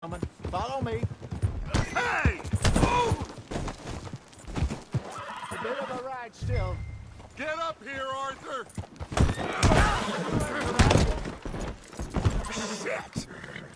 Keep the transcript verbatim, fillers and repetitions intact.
Gentlemen, follow me. Hey! Oh! A bit of a ride still. Get up here, Arthur! Shit!